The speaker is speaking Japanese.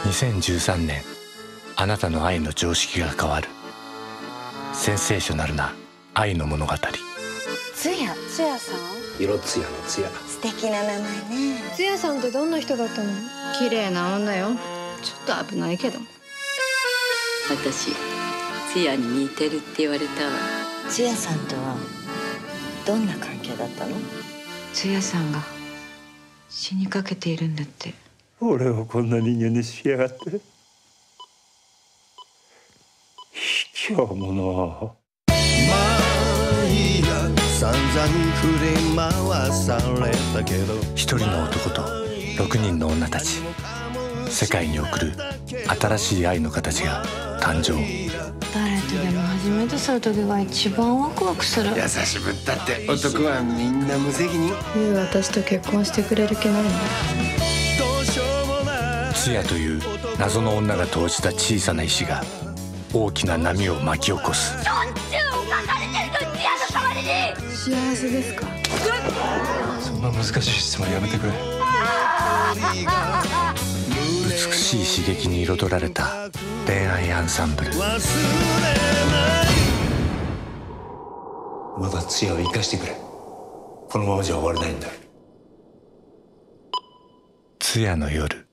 2013年、あなたの愛の常識が変わる。センセーショナルな愛の物語。 つやさん、 色つやのつや。 素敵な名前ね。 つやさんってどんな人だったの？ 綺麗な女よ。ちょっと危ないけど。 私つやに似てるって言われたわ。 つやさんとはどんな関係だったの？ つやさんが死にかけているんだって。 俺をこんな人間にしやがって。卑怯者。 散々振り回されたけど、 一人の男と6人の女たち、世界に送る新しい愛の形が誕生。 誰とでも初めてする時が一番ワクワクする。 優しぶったって男はみんな無責任。 ゆう私と結婚してくれる気ないんだ。 つやという謎の女が投じた小さな石が大きな波を巻き起こす。 幸せですか？ そんな難しい質問やめてくれ。 美しい刺激に彩られた恋愛アンサンブル。 まだつやを生かしてくれ。このままじゃ終われないんだ。 つやの夜。